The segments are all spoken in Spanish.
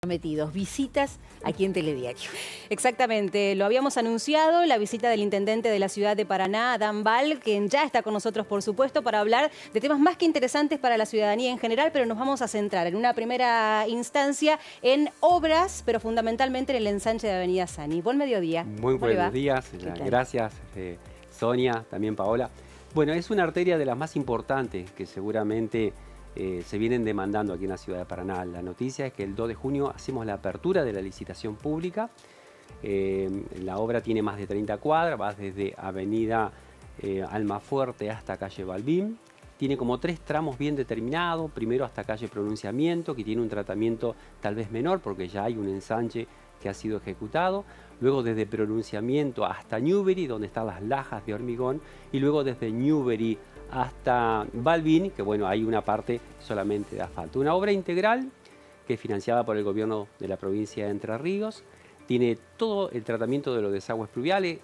Metidos, visitas aquí en Telediario. Exactamente, lo habíamos anunciado, la visita del intendente de la ciudad de Paraná, Adán Bal, quien ya está con nosotros, por supuesto, para hablar de temas más que interesantes para la ciudadanía en general, pero nos vamos a centrar en una primera instancia en obras, pero fundamentalmente en el ensanche de Avenida Sani. Buen mediodía. Muy buenos días, gracias Sonia, también Paola. Bueno, es una arteria de las más importantes que seguramente se vienen demandando aquí en la ciudad de Paraná. La noticia es que el 2 de junio hacemos la apertura de la licitación pública. La obra tiene más de 30 cuadras, va desde Avenida Almafuerte hasta calle Balbín. Tiene como 3 tramos bien determinados. Primero hasta calle Pronunciamiento, que tiene un tratamiento tal vez menor porque ya hay un ensanche que ha sido ejecutado. Luego desde Pronunciamiento hasta Newbery, donde están las lajas de hormigón. Y luego desde Newbery hasta Balbín, que bueno, hay una parte solamente de asfalto. Una obra integral que es financiada por el gobierno de la provincia de Entre Ríos. Tiene todo el tratamiento de los desagües pluviales.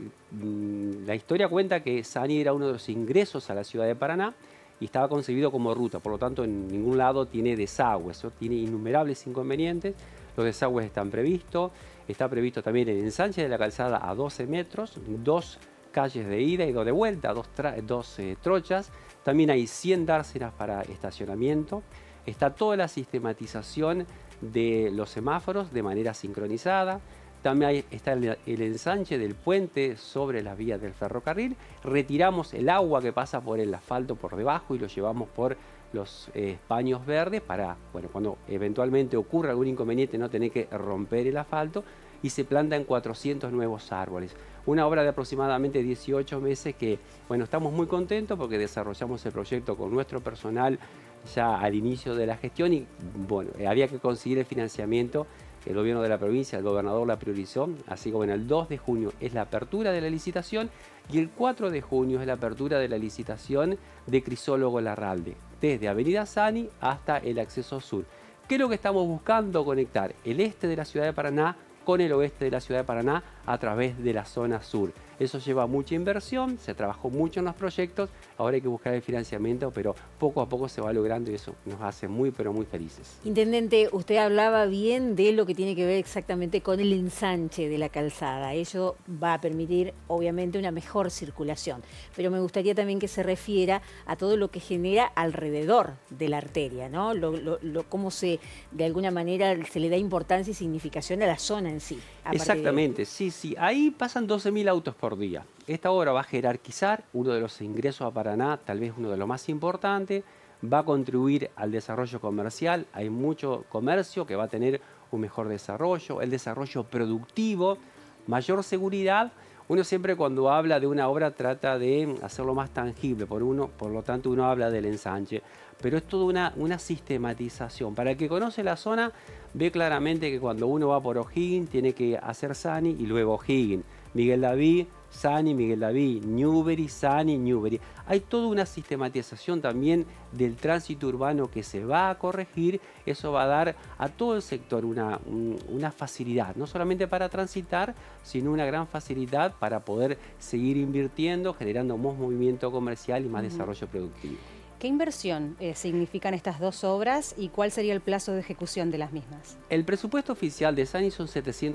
La historia cuenta que Sani era uno de los ingresos a la ciudad de Paraná y estaba concebido como ruta, por lo tanto en ningún lado tiene desagües, eso tiene innumerables inconvenientes. Los desagües están previstos, está previsto también el ensanche de la calzada a 12 metros, 2 calles de ida y 2 de vuelta, dos trochas. También hay 100 dársenas para estacionamiento. Está toda la sistematización de los semáforos de manera sincronizada. También está el ensanche del puente sobre las vías del ferrocarril. Retiramos el agua que pasa por el asfalto por debajo y lo llevamos por los paños verdes para, bueno, cuando eventualmente ocurra algún inconveniente no tener que romper el asfalto. Y se plantan 400 nuevos árboles. Una obra de aproximadamente 18 meses que, bueno, estamos muy contentos porque desarrollamos el proyecto con nuestro personal ya al inicio de la gestión y, bueno, había que conseguir el financiamiento. El gobierno de la provincia, el gobernador la priorizó, así que bueno, el 2 de junio es la apertura de la licitación y el 4 de junio es la apertura de la licitación de Crisólogo Larralde, desde Avenida Sani hasta el acceso sur. ¿Qué es lo que estamos buscando? Conectar el este de la ciudad de Paraná con el oeste de la ciudad de Paraná a través de la zona sur. Eso lleva mucha inversión, se trabajó mucho en los proyectos, ahora hay que buscar el financiamiento, pero poco a poco se va logrando y eso nos hace muy, pero muy felices. Intendente, usted hablaba bien de lo que tiene que ver exactamente con el ensanche de la calzada. Ello va a permitir, obviamente, una mejor circulación, pero me gustaría también que se refiera a todo lo que genera alrededor de la arteria, ¿no? Cómo de alguna manera se le da importancia y significación a la zona en sí. Exactamente, sí. Ahí pasan 12.000 autos por día. Esta obra va a jerarquizar uno de los ingresos a Paraná, tal vez uno de los más importantes. Va a contribuir al desarrollo comercial. Hay mucho comercio que va a tener un mejor desarrollo, el desarrollo productivo, mayor seguridad. Uno siempre cuando habla de una obra trata de hacerlo más tangible, por lo tanto uno habla del ensanche. Pero es toda una sistematización. Para el que conoce la zona, ve claramente que cuando uno va por O'Higgins tiene que hacer Sani y luego O'Higgins. Miguel David, Sani, Miguel David, Newbery, Sani, Newbery. Hay toda una sistematización también del tránsito urbano que se va a corregir. Eso va a dar a todo el sector una facilidad, no solamente para transitar, sino una gran facilidad para poder seguir invirtiendo, generando más movimiento comercial y más desarrollo productivo. ¿Qué inversión significan estas dos obras y cuál sería el plazo de ejecución de las mismas? El presupuesto oficial de Sani son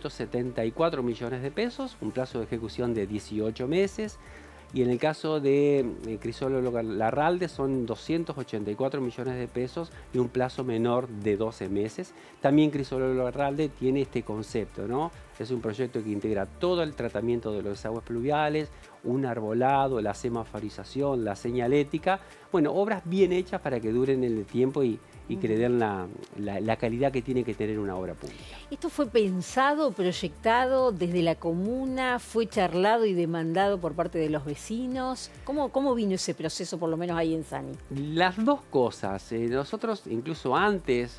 774 millones de pesos, un plazo de ejecución de 18 meses. Y en el caso de Crisólogo Larralde son 284 millones de pesos y un plazo menor de 12 meses. También Crisólogo Larralde tiene este concepto, ¿no? Es un proyecto que integra todo el tratamiento de los desagües pluviales, un arbolado, la semaforización, la señalética. Bueno, obras bien hechas para que duren en el tiempo y que le den la calidad que tiene que tener una obra pública. ¿Esto fue pensado, proyectado desde la comuna, fue charlado y demandado por parte de los vecinos? ¿Cómo vino ese proceso, por lo menos ahí en Sani? Las dos cosas. Nosotros, incluso antes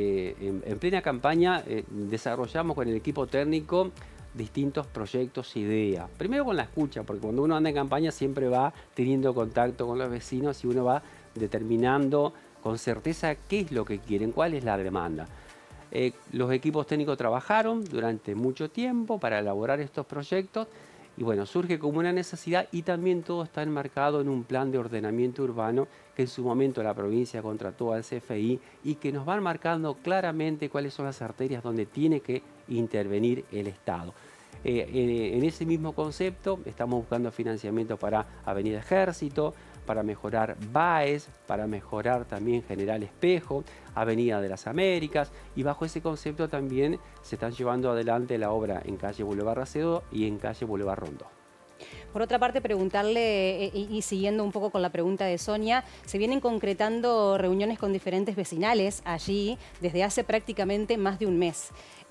en plena campaña, desarrollamos con el equipo técnico distintos proyectos, ideas. Primero con la escucha, porque cuando uno anda en campaña siempre va teniendo contacto con los vecinos y uno va determinando con certeza qué es lo que quieren, cuál es la demanda. Los equipos técnicos trabajaron durante mucho tiempo para elaborar estos proyectos Y bueno, surge como una necesidad y también todo está enmarcado en un plan de ordenamiento urbano que en su momento la provincia contrató al CFI y que nos van marcando claramente cuáles son las arterias donde tiene que intervenir el Estado. En ese mismo concepto estamos buscando financiamiento para Avenida Ejército, para mejorar Báez, para mejorar también General Espejo, Avenida de las Américas, y bajo ese concepto también se están llevando adelante la obra en calle Boulevard Racedo y en calle Boulevard Rondó. Por otra parte, preguntarle, y siguiendo un poco con la pregunta de Sonia, se vienen concretando reuniones con diferentes vecinales allí desde hace prácticamente más de un mes.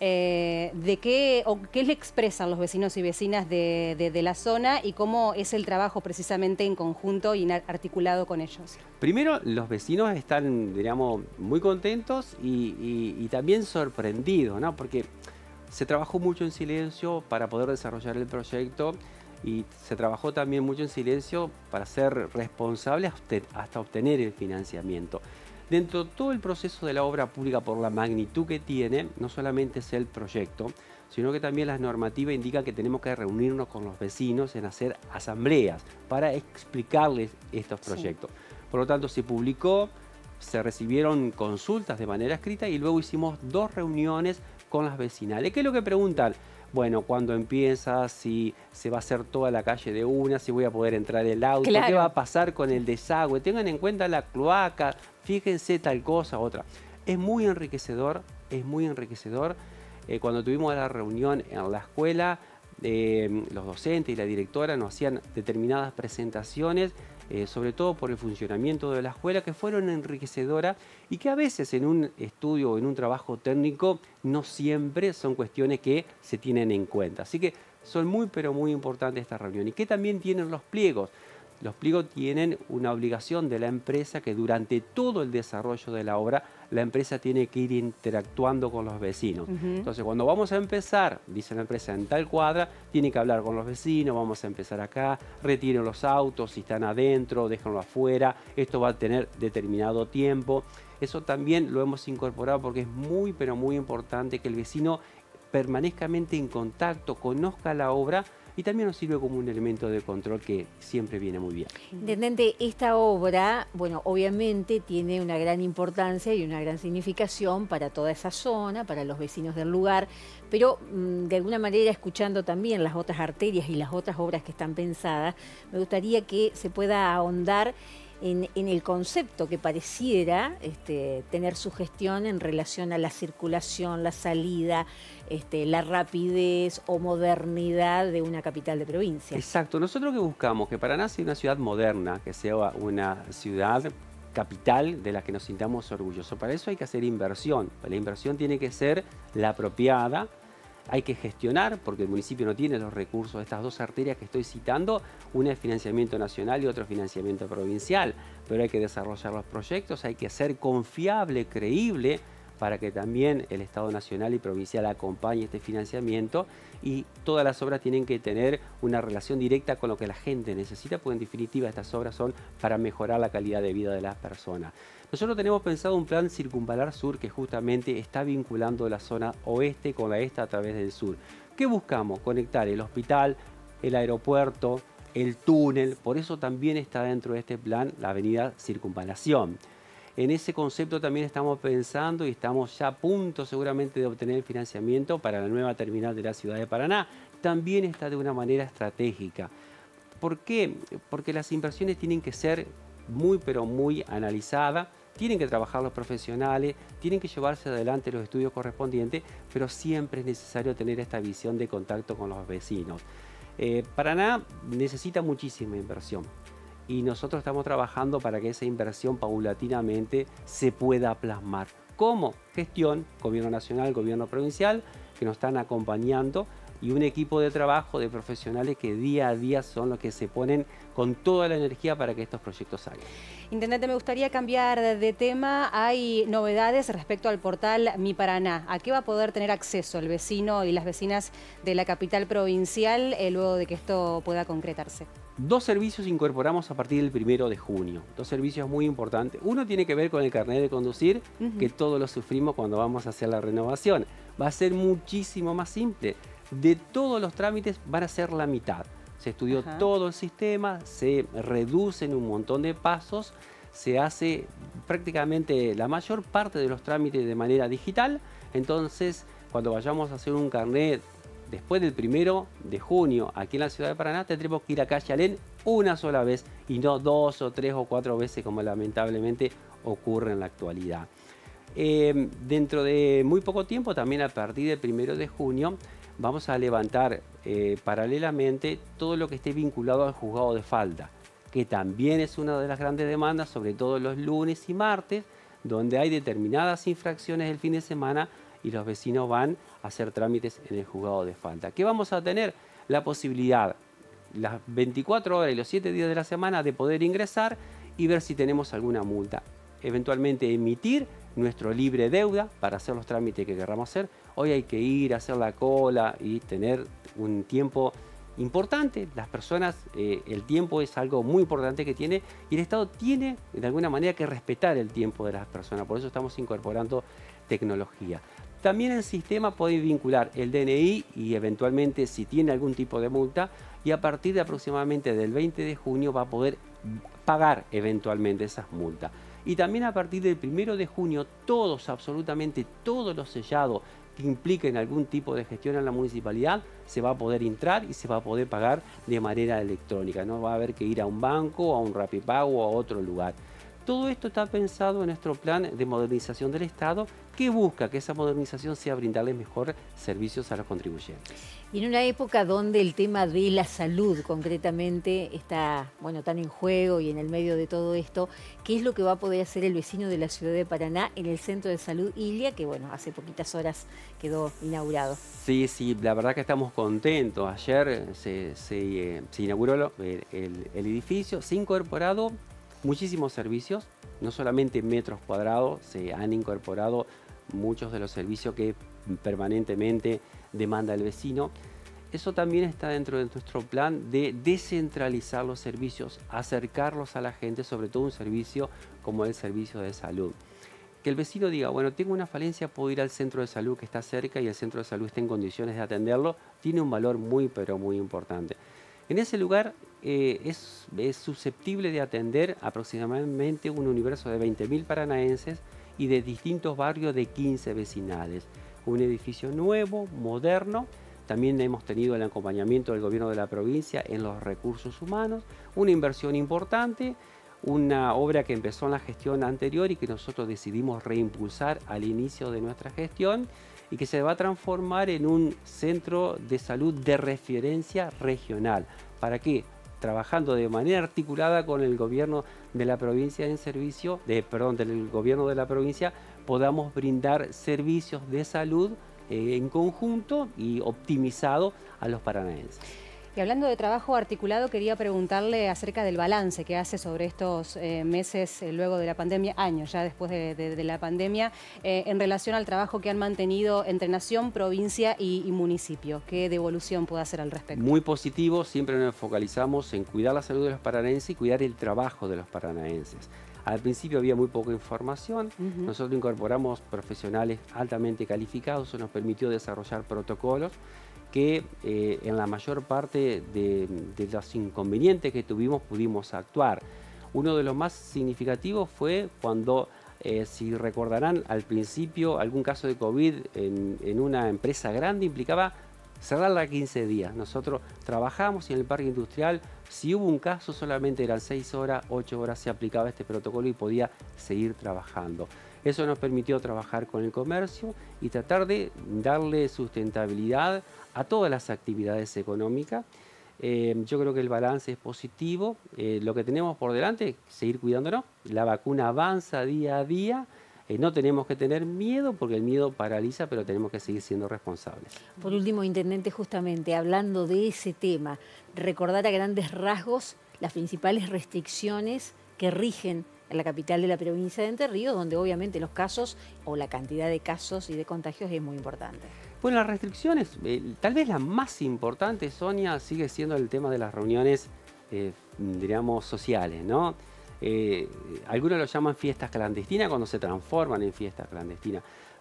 ¿De qué le expresan los vecinos y vecinas de la zona y cómo es el trabajo precisamente en conjunto y articulado con ellos? Primero, los vecinos están, diríamos, muy contentos y también sorprendidos, ¿no? Porque se trabajó mucho en silencio para poder desarrollar el proyecto y se trabajó también mucho en silencio para ser responsables hasta obtener el financiamiento. Dentro de todo el proceso de la obra pública, por la magnitud que tiene, no solamente es el proyecto, sino que también la normativa indica que tenemos que reunirnos con los vecinos en hacer asambleas para explicarles estos proyectos. Sí. Por lo tanto, se publicó, se recibieron consultas de manera escrita y luego hicimos 2 reuniones con las vecinales. ¿Qué es lo que preguntan? Bueno, ¿cuándo empieza? Si se va a hacer toda la calle de una, si voy a poder entrar el auto, claro. ¿Qué va a pasar con el desagüe? Tengan en cuenta la cloaca, fíjense tal cosa, otra. Es muy enriquecedor, es muy enriquecedor. Cuando tuvimos la reunión en la escuela, los docentes y la directora nos hacían determinadas presentaciones, sobre todo por el funcionamiento de la escuela, que fueron enriquecedoras y que a veces en un estudio o en un trabajo técnico no siempre son cuestiones que se tienen en cuenta. Así que son muy pero muy importantes estas reuniones. ¿Y qué también tienen los pliegos? Los pliegos tienen una obligación de la empresa que durante todo el desarrollo de la obra la empresa tiene que ir interactuando con los vecinos. Entonces, cuando vamos a empezar, dice la empresa, en tal cuadra, tiene que hablar con los vecinos, vamos a empezar acá, retiren los autos, si están adentro, déjenlo afuera, esto va a tener determinado tiempo. Eso también lo hemos incorporado porque es muy, pero muy importante que el vecino permanezca en contacto, conozca la obra y también nos sirve como un elemento de control que siempre viene muy bien. Intendente, esta obra, bueno, obviamente tiene una gran importancia y una gran significación para toda esa zona, para los vecinos del lugar, pero de alguna manera, escuchando también las otras arterias y las otras obras que están pensadas, me gustaría que se pueda ahondar en el concepto que pareciera tener su gestión en relación a la circulación, la salida, la rapidez o modernidad de una capital de provincia. Exacto. Nosotros que buscamos que Paraná sea una ciudad moderna, que sea una ciudad capital de la que nos sintamos orgullosos. Para eso hay que hacer inversión. La inversión tiene que ser la apropiada. Hay que gestionar, porque el municipio no tiene los recursos de estas 2 arterias que estoy citando, una es financiamiento nacional y otro financiamiento provincial, pero hay que desarrollar los proyectos, hay que ser confiable, creíble, para que también el Estado nacional y provincial acompañe este financiamiento y todas las obras tienen que tener una relación directa con lo que la gente necesita, porque en definitiva estas obras son para mejorar la calidad de vida de las personas. Nosotros tenemos pensado un plan circunvalar sur que justamente está vinculando la zona oeste con la este a través del sur. ¿Qué buscamos? Conectar el hospital, el aeropuerto, el túnel, por eso también está dentro de este plan la avenida Circunvalación. En ese concepto también estamos pensando y estamos ya a punto seguramente de obtener el financiamiento para la nueva terminal de la ciudad de Paraná. También está de una manera estratégica. ¿Por qué? Porque las inversiones tienen que ser muy pero muy analizadas, tienen que trabajar los profesionales, tienen que llevarse adelante los estudios correspondientes, pero siempre es necesario tener esta visión de contacto con los vecinos. Paraná necesita muchísima inversión. Y nosotros estamos trabajando para que esa inversión paulatinamente se pueda plasmar. ¿Cómo? Gestión, gobierno nacional, gobierno provincial, que nos están acompañando y un equipo de trabajo de profesionales que día a día son los que se ponen con toda la energía para que estos proyectos salgan. Intendente, me gustaría cambiar de tema. Hay novedades respecto al portal Mi Paraná. ¿A qué va a poder tener acceso el vecino y las vecinas de la capital provincial luego de que esto pueda concretarse? 2 servicios incorporamos a partir del 1 de junio. 2 servicios muy importantes. Uno tiene que ver con el carnet de conducir, que todos lo sufrimos cuando vamos a hacer la renovación. Va a ser muchísimo más simple. De todos los trámites van a ser la mitad. Se estudió todo el sistema, se reducen un montón de pasos, se hace prácticamente la mayor parte de los trámites de manera digital. Entonces, cuando vayamos a hacer un carnet después del 1 de junio aquí en la ciudad de Paraná, tendremos que ir a calle Alén una sola vez y no 2 o 3 o 4 veces como lamentablemente ocurre en la actualidad. Dentro de muy poco tiempo, también a partir del 1 de junio, vamos a levantar paralelamente todo lo que esté vinculado al juzgado de falta, que también es una de las grandes demandas, sobre todo los lunes y martes, donde hay determinadas infracciones el fin de semana y los vecinos van a hacer trámites en el juzgado de falta. ¿Qué vamos a tener? La posibilidad, las 24 horas y los 7 días de la semana, de poder ingresar y ver si tenemos alguna multa. Eventualmente emitir nuestro libre deuda para hacer los trámites que queramos hacer. Hoy hay que ir a hacer la cola y tener un tiempo importante. Las personas, el tiempo es algo muy importante que tiene y el Estado tiene de alguna manera que respetar el tiempo de las personas. Por eso estamos incorporando tecnología. También el sistema puede vincular el DNI y eventualmente si tiene algún tipo de multa, y a partir de aproximadamente del 20 de junio va a poder pagar eventualmente esas multas. Y también a partir del 1 de junio, absolutamente todos los sellados que impliquen algún tipo de gestión en la municipalidad, se va a poder entrar y se va a poder pagar de manera electrónica. No va a haber que ir a un banco, a un Rapipago o a otro lugar. Todo esto está pensado en nuestro plan de modernización del Estado, que busca que esa modernización sea brindarles mejores servicios a los contribuyentes. Y en una época donde el tema de la salud concretamente está tan en juego y en el medio de todo esto, ¿qué es lo que va a poder hacer el vecino de la ciudad de Paraná en el Centro de Salud Ilia, que hace poquitas horas quedó inaugurado? Sí, la verdad que estamos contentos. Ayer se inauguró el edificio, se ha incorporado muchísimos servicios, no solamente metros cuadrados, se han incorporado muchos de los servicios que permanentemente demanda el vecino. Eso también está dentro de nuestro plan de descentralizar los servicios, acercarlos a la gente, sobre todo un servicio como el servicio de salud. Que el vecino diga, tengo una falencia, puedo ir al centro de salud que está cerca y el centro de salud está en condiciones de atenderlo, tiene un valor muy, pero muy importante. En ese lugar es susceptible de atender aproximadamente un universo de 20.000 paranaenses y de distintos barrios de 15 vecinales. Un edificio nuevo, moderno. También hemos tenido el acompañamiento del gobierno de la provincia en los recursos humanos, una inversión importante, una obra que empezó en la gestión anterior y que nosotros decidimos reimpulsar al inicio de nuestra gestión y que se va a transformar en un centro de salud de referencia regional. ¿Para qué? Trabajando de manera articulada con el gobierno de la provincia del gobierno de la provincia, podamos brindar servicios de salud en conjunto y optimizado a los paranaenses. Y hablando de trabajo articulado, quería preguntarle acerca del balance que hace sobre estos meses luego de la pandemia, años ya después de la pandemia, en relación al trabajo que han mantenido entre nación, provincia y municipio. ¿Qué devolución puede hacer al respecto? Muy positivo, siempre nos focalizamos en cuidar la salud de los paranaenses y cuidar el trabajo de los paranaenses. Al principio había muy poca información, nosotros incorporamos profesionales altamente calificados, eso nos permitió desarrollar protocolos que en la mayor parte de los inconvenientes que tuvimos pudimos actuar. Uno de los más significativos fue cuando, si recordarán, al principio algún caso de COVID en una empresa grande implicaba cerrarla a 15 días. Nosotros trabajamos en el parque industrial, si hubo un caso solamente eran 6 horas, 8 horas se aplicaba este protocolo y podía seguir trabajando. Eso nos permitió trabajar con el comercio y tratar de darle sustentabilidad a todas las actividades económicas. Yo creo que el balance es positivo. Lo que tenemos por delante es seguir cuidándonos. La vacuna avanza día a día. No tenemos que tener miedo porque el miedo paraliza, pero tenemos que seguir siendo responsables. Por último, Intendente, justamente hablando de ese tema, recordar a grandes rasgos las principales restricciones que rigen en la capital de la provincia de Entre Ríos, donde obviamente los casos o la cantidad de casos y de contagios es muy importante. Bueno, las restricciones, tal vez la más importante, Sonia, sigue siendo el tema de las reuniones, diríamos, sociales, ¿no? Algunos lo llaman fiestas clandestinas cuando se transforman en fiestas clandestinas.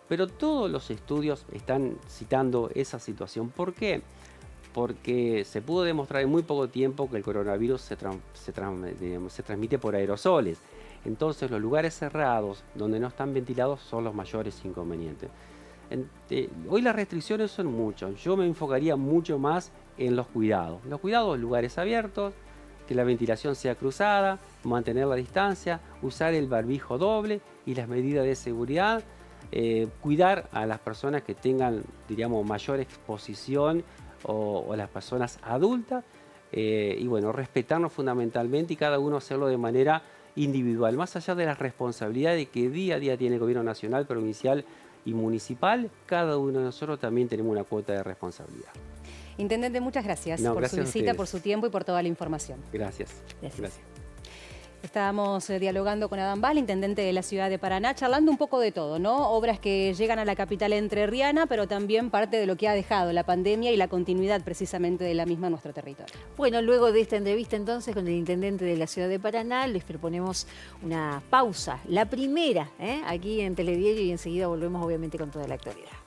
Pero todos los estudios están citando esa situación. ¿Por qué? Porque se pudo demostrar en muy poco tiempo que el coronavirus se transmite por aerosoles. Entonces los lugares cerrados, donde no están ventilados, son los mayores inconvenientes. Hoy las restricciones son muchas. Yo me enfocaría mucho más en los cuidados. Los cuidados, lugares abiertos, que la ventilación sea cruzada, mantener la distancia, usar el barbijo doble y las medidas de seguridad, cuidar a las personas que tengan, diríamos, mayor exposición o las personas adultas, y bueno, respetarnos fundamentalmente y cada uno hacerlo de manera individual, más allá de las responsabilidades que día a día tiene el gobierno nacional, provincial y municipal. Cada uno de nosotros también tenemos una cuota de responsabilidad. Intendente, muchas gracias por su visita, por su tiempo y por toda la información. Gracias. Estábamos dialogando con Adán Bal, intendente de la ciudad de Paraná, charlando un poco de todo, ¿no? Obras que llegan a la capital entrerriana, pero también parte de lo que ha dejado la pandemia y la continuidad precisamente de la misma en nuestro territorio. Bueno, luego de esta entrevista entonces con el intendente de la ciudad de Paraná, les proponemos una pausa, la primera, aquí en Telediario, y enseguida volvemos obviamente con toda la actualidad.